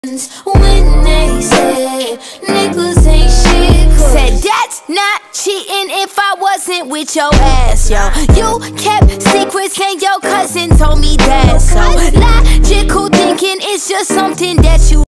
When they said niggas ain't shit, said that's not cheating if I wasn't with your ass, yo. You kept secrets and your cousin told me that. So logical thinking is just something that you